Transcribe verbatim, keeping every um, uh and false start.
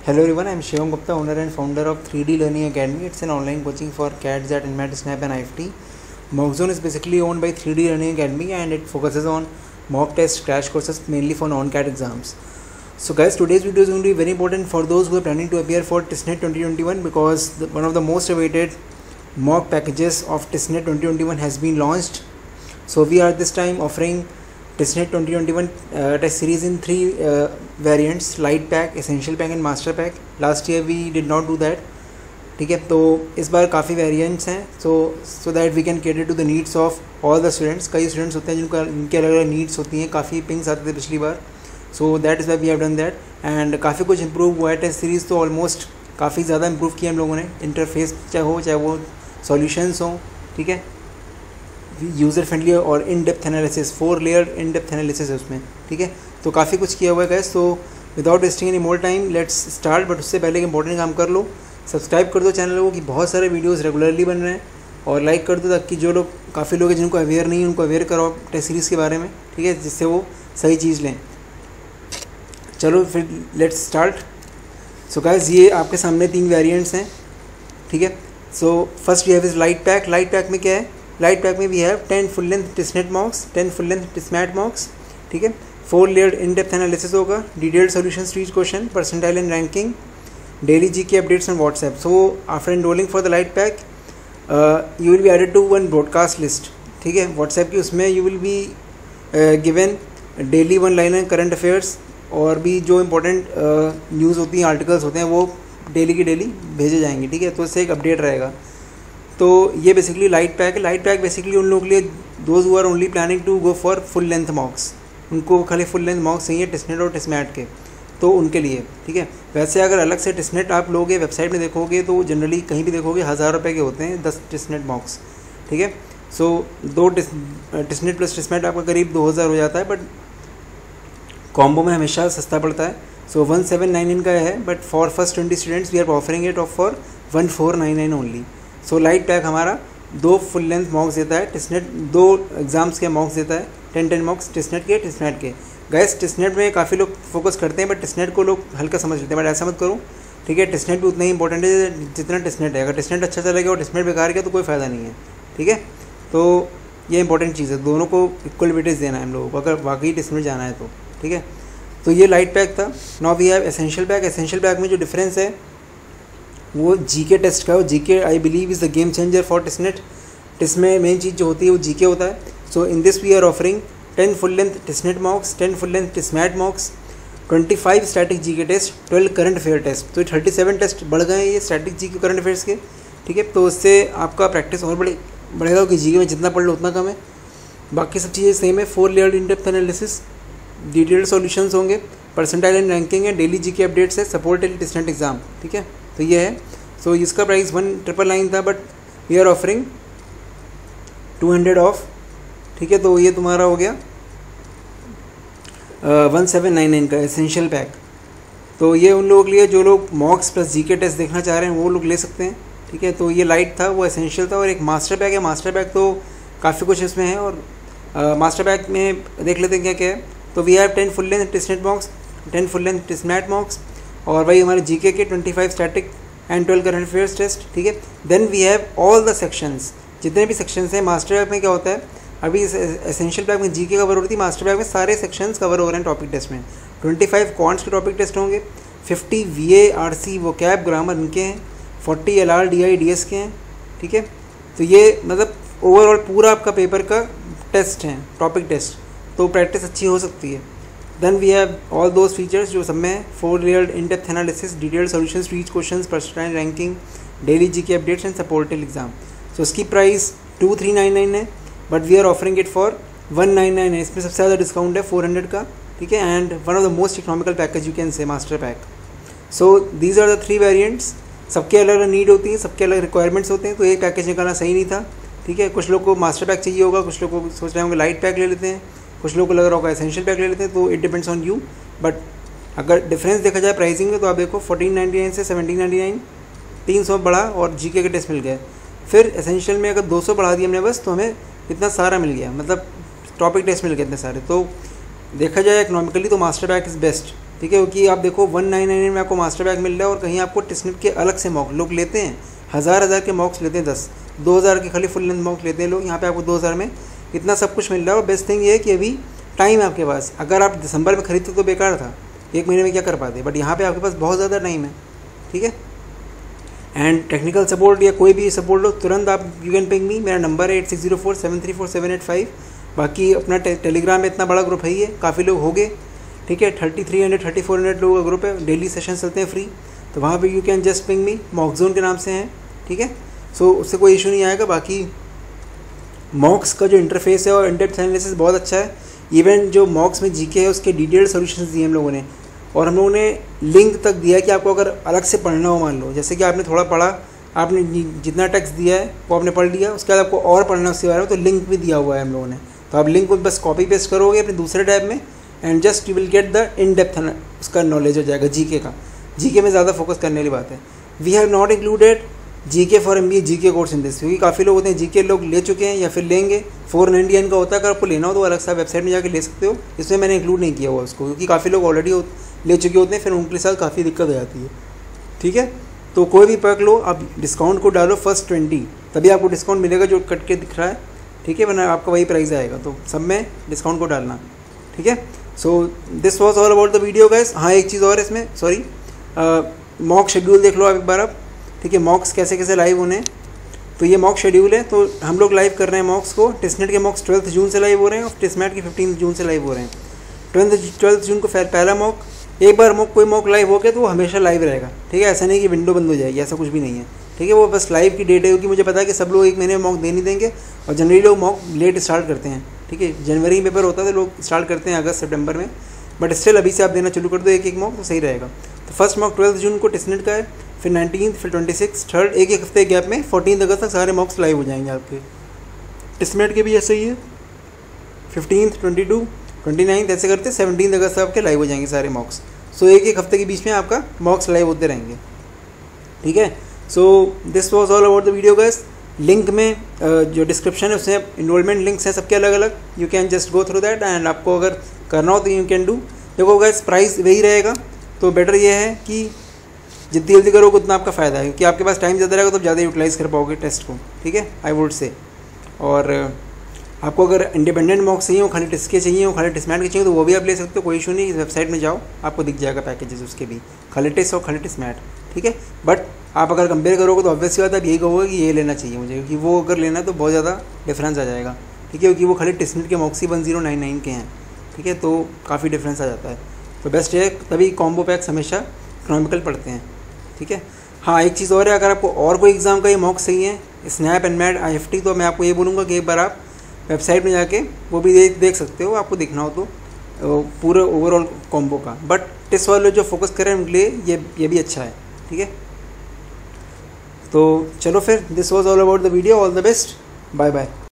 Hello everyone, I am Shivam Gupta, owner and founder of three D Learning Academy. It's an online coaching for C A Ts at Nmat, Snap and I F T. Mockzone is basically owned by three D Learning Academy and it focuses on mock tests, crash courses mainly for non-C A T exams. So guys, today's video is going to be very important for those who are planning to appear for TISSNET twenty twenty-one because the, one of the most awaited mock packages of TISSNET twenty twenty-one has been launched. So we are this time offering TISSNET twenty twenty-one uh, test series in three uh, variants: Light Pack, Essential Pack and Master Pack. Last year we did not do that. ठीक है, तो इस बार काफ़ी variants हैं, so so that we can cater to the needs of all the students. कई students होते हैं जिनका इनके अलग अलग नीड्स होती हैं. काफ़ी पिंग्स आते थे पिछली बार, so that is why we have done that. And काफ़ी कुछ इंप्रूव हुआ है. टेस्ट सीरीज़ तो ऑलमोस्ट काफ़ी ज़्यादा इंप्रूव किया हम लोगों ने. इंटरफेस चाहे हो चाहे वो सॉल्यूशंस हों, ठीक है, यूज़र फ्रेंडली और in depth analysis, four layer in depth analysis है उसमें, ठीक है. तो काफ़ी कुछ किया हुआ है गाइस. तो without wasting any more time let's start. But उससे पहले एक इंपॉर्टेंट काम कर लो, सब्सक्राइब कर दो चैनल को, कि बहुत सारे वीडियोस रेगुलरली बन रहे हैं, और लाइक कर दो ताकि जो लोग काफ़ी लोग हैं जिनको अवेयर नहीं है उनको अवेयर करो टेस्ट सीरीज़ के बारे में, ठीक है, जिससे वो सही चीज़ लें. चलो फिर लेट्स स्टार्ट. सो गाइस, ये आपके सामने तीन वेरिएंट्स हैं, ठीक है. So first we have is light pack. Light pack में क्या है? लाइट पैक में we have ten full length TISSNET mocks, ten full length TISSMAT mocks, ठीक है. Four layer in depth analysis होगा, detailed solutions to each question, percentile and ranking, daily GK updates on WhatsApp. So after enrolling for the light pack you will be added to one broadcast list, ठीक है, WhatsApp की. उसमें you will be given daily one liner current affairs, और भी जो important news होती हैं, articles होते हैं, वो डेली की डेली भेजे जाएंगे, ठीक है. तो इससे एक अपडेट रहेगा. तो ये बेसिकली लाइट पैक है. लाइट पैक बेसिकली उन लोगों के लिए, those who are only planning to go for full length mocks, उनको खाली फुल लेंथ मॉक्स चाहिए टिस्नेट और टिस्मैट के, तो उनके लिए, ठीक है. वैसे अगर अलग से टिस्नेट आप लोगे, वेबसाइट में देखोगे तो जनरली कहीं भी देखोगे हज़ार रुपये के होते हैं दस टिस्नेट मॉक्स, ठीक है. सो दो टिस्नेट प्लस टिस्मैट आपका करीब दो हज़ार हो जाता है, बट कॉम्बो में हमेशा सस्ता पड़ता है. So one seven nine nine का है, but for first twenty students we are offering it off for one four nine nine only. So light pack हमारा दो फुल लेंथ मॉक्स देता है, टिस्नेट दो एग्जाम्स के मॉक्स देता है, टेन टेन मॉक्स टिस्नेट के, टिस्मैट के. गैस टिस्नेट में काफ़ी लोग फोकस करते हैं, बट टिस्नेट को लोग हल्का समझ लेते हैं, बट ऐसा मत करो, ठीक है. टिस्नेट भी उतना ही इंपॉर्टेंट है जितना टिस्नेट है. अगर टिस्नेट अच्छा चलेगा और टिस्नेट बेकार गया तो कोई फ़ायदा नहीं है, ठीक है. तो ये इंपॉर्टेंट चीज़ है, दोनों को इक्वल वेटेज देना है हम लोगों को अगर वाकई टिस्नेट जाना है तो, ठीक है. तो ये लाइट पैक था. Now we have essential pack. Essential pack में जो डिफरेंस है वो जीके टेस्ट का है. GK I believe is the game changer for TISSNET. टिस्में मेन चीज़ जो होती है वो जीके होता है. So in this we are offering ten full length TISSNET mocks, ten full length TISSMAT mocks, twenty five static GK test, twelve current affair test. तो thirty seven test बढ़ गए हैं ये स्टैटिक जीके करंट अफेयर्स के, ठीक है. तो उससे आपका प्रैक्टिस और बड़े बढ़ेगा कि जीके में जितना पढ़ लो उतना कम है. बाकी सब चीज़ें सेम है. Four layer in depth analysis, detailed solutions होंगे, परसेंटाइल एंड रैंकिंग है, डेली जीके अपडेट्स है, सपोर्ट टिल टिस्नेट एग्जाम, ठीक है. तो ये है. सो so, इसका प्राइस वन ट्रिपल नाइन था, but we are offering two hundred off, ठीक है. तो ये तुम्हारा हो गया वन सेवन नाइन नाइन का एसेंशियल पैक. तो ये उन लोगों के लिए जो लोग मॉक्स प्लस जीके टेस्ट देखना चाह रहे हैं वो लोग ले सकते हैं, ठीक है. तो ये लाइट था, वो एसेंशियल था, और एक मास्टर पैक है. मास्टर पैक तो काफ़ी कुछ इसमें है, और मास्टर पैक में देख लेते हैं क्या क्या है. तो we have ten full length TISSNET mocks, ten full length TISSMAT mocks, और वही हमारे जीके के twenty five static and twelve current affairs test, ठीक है. Then we have all the sections, जितने भी सेक्शंस हैं. मास्टर पैक में क्या होता है, अभी एसेंशियल पैक में जीके कवर हो रही थी, मास्टर पैक में सारे सेक्शंस कवर हो रहे हैं टॉपिक टेस्ट में. ट्वेंटी फाइव क्वांट्स के टॉपिक टेस्ट होंगे, fifty VA, RC, vocab, grammar इनके हैं, फोर्टी एलआर, डीआई, डीएस के हैं, ठीक है. तो ये मतलब ओवरऑल पूरा आपका पेपर का टेस्ट है, टॉपिक टेस्ट. तो प्रैक्टिस अच्छी हो सकती है. Then we have all those features जो सब में है. Four layered in depth analysis, detailed solutions to each questions, percentile ranking, daily GK updates and support till exam. सो इसकी price two three nine nine है, but we are offering it for one nine nine है. इसमें सबसे ज़्यादा discount है four hundred का, ठीक है. And one of the most economical package you can say master pack. So these are the three variants. सबके अलग अलग नीड होती है, सबके अलग रिक्वायरमेंट्स होते हैं. तो एक पैकेज निकालना सही नहीं था, ठीक है. कुछ लोग को मास्टर पैक चाहिए होगा, कुछ लोग को सोच रहे होंगे लाइट पैक ले लेते हैं, कुछ लोग को लग रहा होगा एसेंशियल पैक ले लेते हैं. तो it depends on you. But अगर डिफरेंस देखा जाए प्राइसिंग में तो आप देखो फोर्टीन नाइन्टी नाइन से सेवनटीन नाइन्टी नाइन, तीन सौ बढ़ा, और जीके के टेस्ट मिल गए. फिर एसेंशियल में अगर दो सौ बढ़ा दिया हमने बस, तो हमें इतना सारा मिल गया, मतलब टॉपिक टेस्ट मिल गए इतने सारे. तो देखा जाए इकोनॉमिकली तो मास्टर पैक इज़ बेस्ट, ठीक है, क्योंकि आप देखो वन नाइन नाइन में आपको मास्टर बैग मिल रहा है और कहीं आपको टिस्नेट के अलग से मॉक लोग लेते हैं, हज़ार हज़ार के मॉक्स लेते हैं, दस दो हज़ार के खाली फुल लेंथ मॉक लेते हैं लोग। यहाँ पे आपको दो हज़ार में इतना सब कुछ मिल रहा है। और बेस्ट थिंग ये है कि अभी टाइम है आपके पास। अगर आप दिसंबर में खरीदते तो बेकार था, एक महीने में क्या कर पाते, बट यहाँ पे आपके पास बहुत ज़्यादा टाइम है। ठीक है, एंड टेक्निकल सपोर्ट या कोई भी सपोर्ट लो तुरंत आप यू कैन पिंग मी। मेरा नंबर है eight six zero four seven three four seven eight five. बाकी अपना टे, टेलीग्राम में इतना बड़ा ग्रुप है ही है, काफ़ी लोग हो गए। ठीक है, thirty three hundred thirty four hundred लोगों का ग्रुप है, डेली सेशन चलते हैं फ्री, तो वहाँ पे you can just ping me, Mockzone के नाम से हैं। ठीक है, सो so, उससे कोई इशू नहीं आएगा। बाकी मॉक्स का जो इंटरफेस है और इन-डेप्थ एनालिसिस बहुत अच्छा है। इवन जो मॉक्स में जीके है उसके डिटेल्ड सॉल्यूशंस दिए हम लोगों ने, और हम लोगों ने लिंक तक दिया है कि आपको अगर अलग से पढ़ना हो, मान लो जैसे कि आपने थोड़ा पढ़ा, आपने जितना टेक्स्ट दिया है वो आपने पढ़ लिया, उसके बाद आपको और पढ़ना उसके बारे में, तो लिंक भी दिया हुआ है हम लोगों ने। तो आप लिंक को बस कॉपी पेस्ट करोगे अपने दूसरे टैब में and just you will get the in depth उसका नॉलेज हो जाएगा जीके का। जीके में ज़्यादा फोकस करने वाली बात है। We have not included GK for M B A GK course in this, क्योंकि काफ़ी लोग होते हैं जीके लोग ले चुके हैं या फिर लेंगे, फोर नाइन्टी नाइन का होता है। अगर आपको लेना हो तो अलग से वेबसाइट में जाकर ले सकते हो, इसमें मैंने इंक्लूड नहीं किया हुआ उसको, क्योंकि काफ़ी लोग ऑलरेडी ले चुके होते हैं, फिर उनके साथ काफ़ी दिक्कत हो जाती है। ठीक है, तो कोई भी पैक लो, आप डिस्काउंट को डालो फर्स्ट ट्वेंटी, तभी आपको डिस्काउंट मिलेगा जो कट के दिख रहा है। ठीक है, वरना आपका वही प्राइस आएगा, तो सब में डिस्काउंट को डालना। ठीक है, so this was all about the video guys. हाँ, एक चीज़ और इसमें, सॉरी, मॉक शेड्यूल देख लो आप एक बार आप। ठीक है, मॉक्स कैसे कैसे लाइव होने हैं, तो ये मॉक शेड्यूल है। तो हम लोग लाइव कर रहे हैं मॉक्स को, टिस्नेट के मॉक्स ट्वेल्थ जून से लाइव हो रहे हैं और टिस्मेट के फिफ्टीन जून से लाइव हो रहे हैं। ट्वेल्थ ट्वेल्थ जून को पहला मॉक, एक बार मॉक कोई मॉक लाइव हो गया तो वो हमेशा लाइव रहेगा। ठीक है, ऐसा नहीं कि विंडो बंद हो जाएगी, ऐसा कुछ भी नहीं है। ठीक है, वो बस लाइव की डेट है, क्योंकि मुझे पता है कि सब लोग एक महीने में मॉक दे नहीं देंगे, और जनरली लोग मॉक लेट स्टार्ट करते हैं। ठीक है, जनवरी में पेपर होता है तो लोग स्टार्ट करते हैं अगस्त सितंबर में, बट स्टिल अभी से आप देना शुरू कर दो एक एक मॉक, तो सही रहेगा। तो फर्स्ट मॉक ट्वेल्थ जून को टिस्नेट का है, फिर नाइनटीन, फिर ट्वेंटी सिक्स, थर्ड, एक एक हफ्ते गैप में फोर्टीन अगस्त तक सारे मॉक्स लाइव हो जाएंगे आपके। टिस्मेट के भी ऐसे ही है, fifteen, twenty two, twenty nine, ऐसे करते सेवनटीन अगस्त आपके लाइव हो जाएंगे सारे मॉक्स। सो एक एक हफ्ते के बीच में आपका मॉक्स लाइव होते रहेंगे। ठीक है, so this was all about the video guys. Link में जो डिस्क्रिप्शन है उसमें इनरोलमेंट लिंक्स हैं सबके अलग अलग, you can just go through that, and आपको अगर करना हो तो यू कैन डू। देखो गाइस, प्राइस वही रहेगा, तो बेटर ये है कि जितनी जल्दी करोगे उतना आपका फ़ायदा है, क्योंकि आपके पास टाइम ज़्यादा रहेगा तो ज़्यादा यूटिलाइज़ कर पाओगे टेस्ट को। ठीक है, आई वुड से। और आपको अगर इंडिपेंडेंट मॉक्स चाहिए हो, खाली टिस्ट के चाहिए हो, खाली टिस्मेट के चाहिए, तो वो भी आप ले सकते हो, कोई इशू नहीं। इस वेबसाइट में जाओ, आपको दिख जाएगा पैकेजेस उसके भी, खाली टिस्ट और खाली टिस्मेट। ठीक है, बट आप अगर कंपेयर करोगे तो ऑब्वियसली बात आप यही कहोगे कि ये लेना चाहिए मुझे, क्योंकि वो अगर लेना है तो बहुत ज़्यादा डिफरेंस आ जाएगा। ठीक है, क्योंकि वो खाली टिस्मेट के मॉक्स ही वन जीरो नाइन नाइन के हैं। ठीक है, तो काफ़ी डिफरेंस आ जाता है। तो बेस्ट है, तभी कॉम्बो पैक्स हमेशा इकोनॉमिकल पड़ते हैं। ठीक है, हाँ, एक चीज़ और है, अगर आपको और कोई एग्ज़ाम का ये मॉक्स चाहिए है, SNAP and MAT, I F T, तो मैं आपको ये बोलूँगा कि एक बार आप वेबसाइट में जाके वो भी देख देख सकते हो, आपको देखना हो तो पूरे ओवरऑल कॉम्बो का। बट टेस्ट वाले जो फोकस करें उनके लिए ये ये भी अच्छा है। ठीक है, तो चलो फिर, this was all about the video, all the best, bye bye.